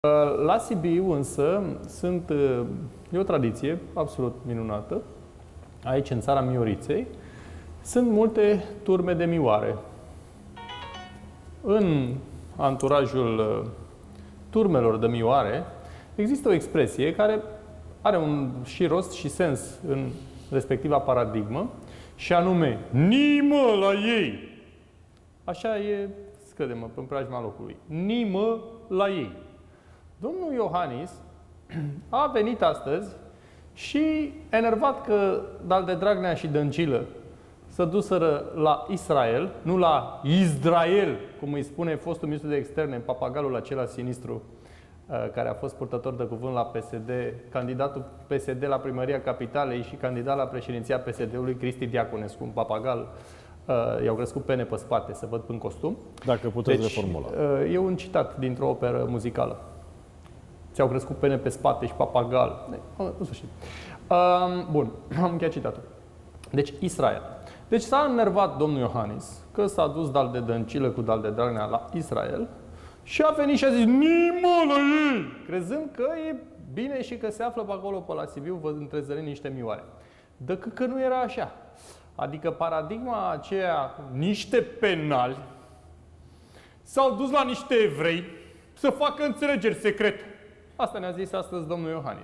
La Sibiu însă e o tradiție absolut minunată. Aici, în țara Mioriței, sunt multe turme de mioare. În anturajul turmelor de mioare există o expresie care are și rost și sens în respectiva paradigmă, și anume, nimă la ei! Așa e, scădem în preajma locului. Nimă la ei! Domnul Iohannis a venit astăzi și, enervat că Dalde Dragnea și Dăncilă se duseră la Israel, nu la Izrael, cum îi spune fostul ministru de externe, papagalul acela sinistru, care a fost purtător de cuvânt la PSD, candidatul PSD la primăria Capitalei și candidat la președinția PSD-ului, Cristi Diaconescu, un papagal. I-au crescut pene pe spate, să văd în costum. Dacă puteți reformula. E un citat dintr-o operă muzicală. Ți-au crescut pene pe spate și papagal. În sfârșit. Bun, am încheiat citatul. Deci, Israel. Deci s-a enervat domnul Iohannis că s-a dus Dalde Dăncilă cu Dalde Dragnea la Israel și a venit și a zis nimă la ei! Crezând că e bine și că se află pe acolo, pe la Sibiu, vă întrezărind niște mioare. Decât că nu era așa. Adică paradigma aceea, niște penali s-au dus la niște evrei să facă înțelegeri secrete. Asta ne-a zis astăzi domnul Iohannis.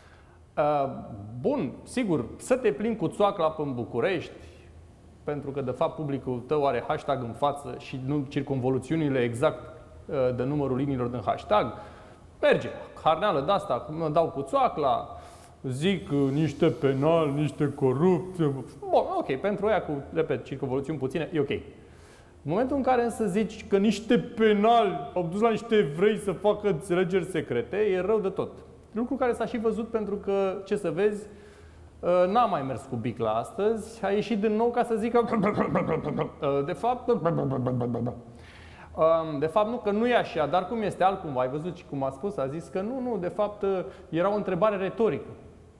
Bun, sigur, să te plimbi cu țoacla în București, pentru că, de fapt, publicul tău are hashtag în față și nu circumvoluțiunile exact de numărul liniilor din hashtag, merge. Harneală de asta, mă dau cu țoacla, zic niște penali, niște corupți. Bun, ok, pentru aia cu, repet, circumvoluțiuni puține, e ok. În momentul în care însă zici că niște penali au dus la niște evrei să facă înțelegeri secrete, e rău de tot. Lucru care s-a și văzut pentru că, ce să vezi, n-a mai mers cu bicla astăzi, a ieșit din nou ca să zică de fapt nu, că nu e așa, dar cum este altcumva, ai văzut și cum a spus, a zis că nu, de fapt era o întrebare retorică.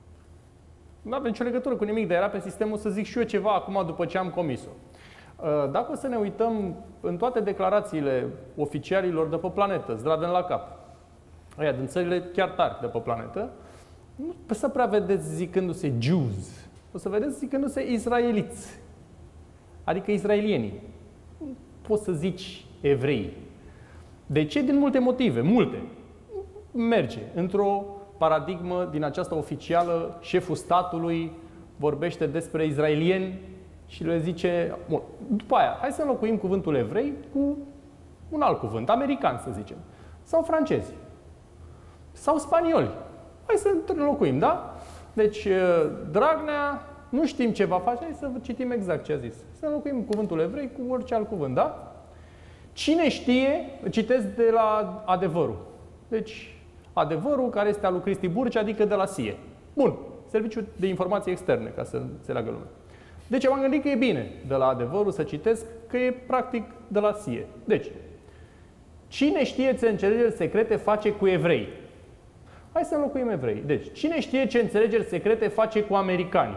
Nu avea nicio legătură cu nimic, dar era pe sistemul să zic și eu ceva acum după ce am comis-o. Dacă o să ne uităm în toate declarațiile oficialilor de pe planetă, zdraveni la cap, aia din țările chiar tari de pe planetă, nu să prea vedeți zicându-se Jews, o să vedeți zicându-se israeliți, adică israelienii. Nu poți să zici evrei. De ce? Din multe motive, multe. Merge. Într-o paradigmă din aceasta oficială, șeful statului vorbește despre israelieni și le zice... Bun. După aia, hai să înlocuim cuvântul evrei cu un alt cuvânt, american să zicem, sau francezi, sau spanioli. Hai să înlocuim, da? Deci, Dragnea, nu știm ce va face, hai să citim exact ce a zis. Să înlocuim cuvântul evrei cu orice alt cuvânt, da? Cine știe, citesc de la Adevărul. Deci, Adevărul care este al lui Cristi Burcea, adică de la SIE. Bun, Serviciul de Informații Externe, ca să înțeleagă lumea. Deci m-am gândit că e bine de la Adevărul să citesc, că e practic de la SIE. Deci, cine știe ce înțelegeri secrete face cu evrei? Hai să înlocuim evrei. Deci, cine știe ce înțelegeri secrete face cu americani?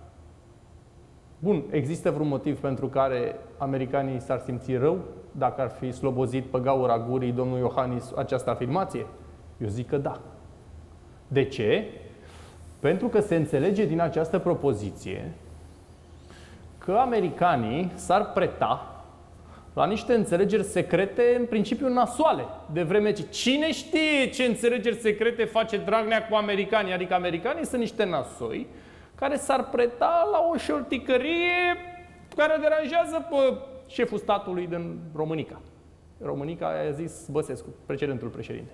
Bun, există vreun motiv pentru care americanii s-ar simți rău dacă ar fi slobozit pe gaura gurii domnul Iohannis această afirmație? Eu zic că da. De ce? Pentru că se înțelege din această propoziție că americanii s-ar preta la niște înțelegeri secrete, în principiu nasoale, de vreme ce cine știe ce înțelegeri secrete face Dragnea cu americanii, adică americanii sunt niște nasoi care s-ar preta la o șorticărie care deranjează pe șeful statului din Românica. Românica a zis Băsescu, precedentul președinte.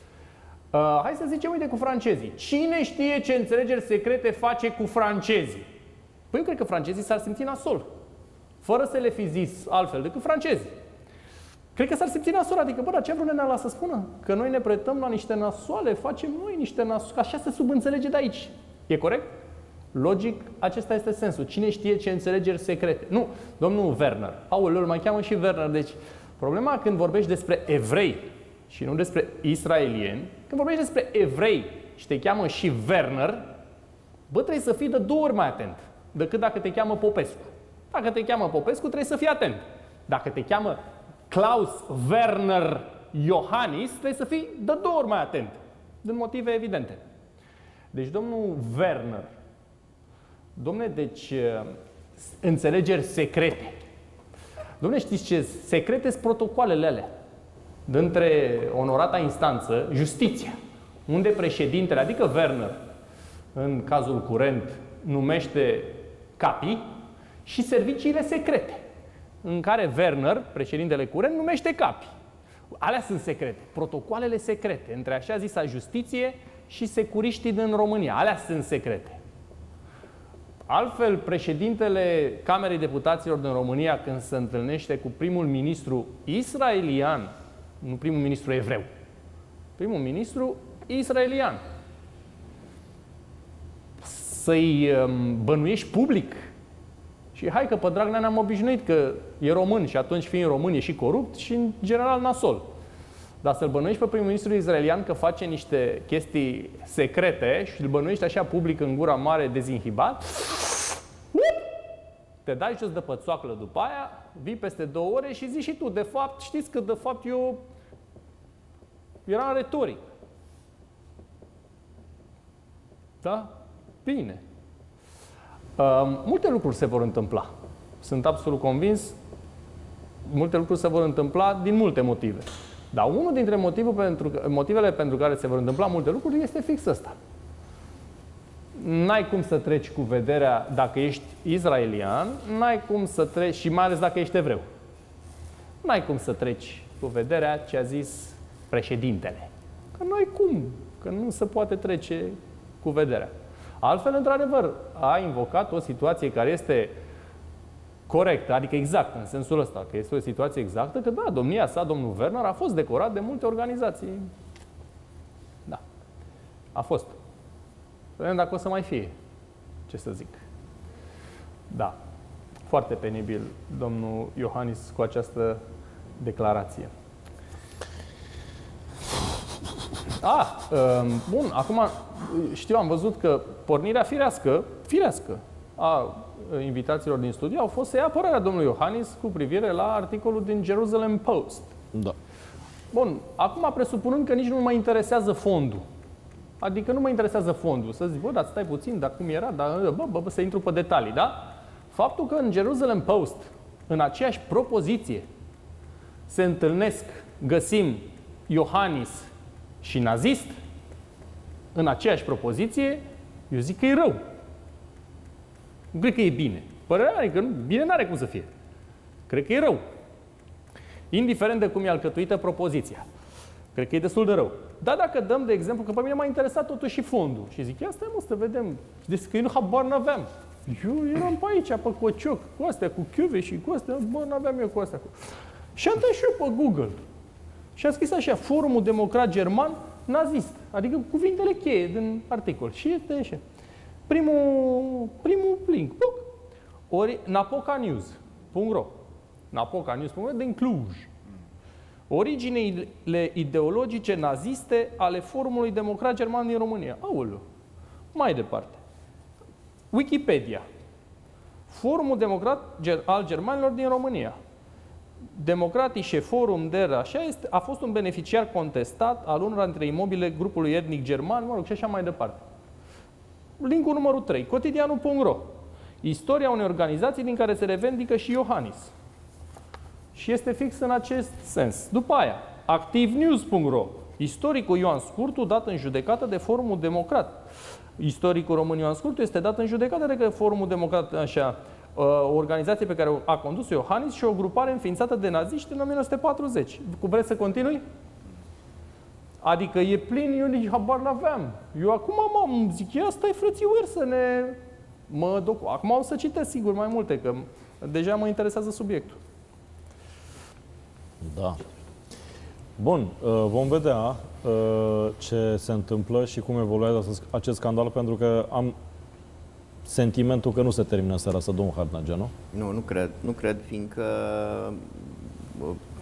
Hai să zicem, uite, cu francezii. Cine știe ce înțelegeri secrete face cu francezii? Păi eu cred că francezii s-ar simți nasol, fără să le fi zis altfel decât francezii. Cred că s-ar simți nasol, adică, bă, dar ce vreo ne lasă să spună? Că noi ne pretăm la niște nasoale, facem noi niște nasoale, așa se subînțelege de aici. E corect? Logic, acesta este sensul. Cine știe ce înțelegeri secrete? Nu, domnul Werner. Aoleu, îl mai cheamă și Werner. Deci, problema când vorbești despre evrei și nu despre israelieni, când vorbești despre evrei și te cheamă și Werner, bă, trebuie să fii de 2 ori mai atent decât dacă te cheamă Popescu. Dacă te cheamă Popescu, trebuie să fii atent. Dacă te cheamă Klaus Werner Iohannis, trebuie să fii de 2 ori mai atent. Din motive evidente. Deci domnul Werner, dom'le, deci înțelegeri secrete. Dom'le, știți ce? Secrete sunt protocoalele alea dintre onorata instanță, justiția, unde președintele, adică Werner, în cazul curent, numește capii, și serviciile secrete, în care Werner, președintele curent, numește capii. Alea sunt secrete, protocoalele secrete, între așa zisa justiție și securiștii din România. Alea sunt secrete. Altfel, președintele Camerei Deputaților din România, când se întâlnește cu primul ministru israelian, nu primul ministru evreu, primul ministru israelian, să-i bănuiești public. Și hai că pe Dragnea ne-am obișnuit că e român și atunci fiind român e și corupt și în general nasol. Dar să-l bănuiești pe primul ministru israelian că face niște chestii secrete și îl bănuiești așa public în gura mare dezinhibat, te dai jos de pățoaclă după aia, vii peste 2 ore și zici și tu, de fapt, știți că de fapt eu eram retoric. Da? Bine. Multe lucruri se vor întâmpla. Sunt absolut convins. Multe lucruri se vor întâmpla din multe motive. Dar unul dintre motivele pentru care se vor întâmpla multe lucruri este fix ăsta. N-ai cum să treci cu vederea dacă ești israelian, n-ai cum să treci, și mai ales dacă ești evreu. N-ai cum să treci cu vederea ce a zis președintele. Că n-ai cum, că nu se poate trece cu vederea. Altfel, într-adevăr, a invocat o situație care este corectă, adică exact, în sensul ăsta, că este o situație exactă, că da, domnia sa, domnul Werner, a fost decorat de multe organizații. Da. A fost. Vedem dacă o să mai fie. Ce să zic. Da. Foarte penibil, domnul Iohannis, cu această declarație. Bun, acum știu, am văzut că pornirea firească a invitațiilor din studiu au fost să ia părerea domnului Iohannis cu privire la articolul din Jerusalem Post. Da. Bun, acum presupunând că nici nu mă interesează fondul. Adică nu mă interesează fondul. Să zic, bă, dar stai puțin, dar cum era, dar să intru pe detalii, da? Faptul că în Jerusalem Post, în aceeași propoziție, se întâlnesc, găsim Iohannis și nazist, în aceeași propoziție, eu zic că e rău. Nu cred că e bine. Părerea mea, că bine n-are cum să fie. Cred că e rău. Indiferent de cum e alcătuită propoziția. Cred că e destul de rău. Dar dacă dăm, de exemplu, că pe mine m-a interesat totuși și fondul. Și zic, ia stai mă, să vedem. Deci că eu nu habar n-aveam. Eu eram pe aici, pe Cocioc, cu astea, cu chiuve și cu astea. Bă, n-aveam eu cu astea. Și am dat și eu pe Google. Și am scris așa, Forumul Democrat German nazist. Adică cuvintele cheie din articol. Și este așa. Primul link. Ori napocanews.ro napocanews.ro din Cluj. Originile ideologice naziste ale Forumului Democrat German din România. Aoleu. Mai departe. Wikipedia. Forumul Democrat al Germanilor din România. Democratische Forum der așa este, a fost un beneficiar contestat al unora dintre imobile grupului etnic german, mă rog, și așa mai departe. Linkul numărul 3, cotidianul.ro. Istoria unei organizații din care se revendică și Iohannis. Și este fix în acest sens. După aia, activnews.ro. Istoricul Ioan Scurtu dat în judecată de Forumul Democrat. Istoricul român Ioan Scurtu este dat în judecată de Forumul Democrat, așa, o organizație pe care a condus-o Iohannis și o grupare înființată de naziști în 1940. Vreți să continui? Adică e plin, eu nici habar n-aveam. Eu acum zic, ia stai frățiuer să ne... Acum o să citesc sigur mai multe, că deja mă interesează subiectul. Da. Bun, vom vedea ce se întâmplă și cum evoluează acest scandal, pentru că am sentimentul că nu se termină seara asta, domnul Hartnagea, nu? Nu cred, fiindcă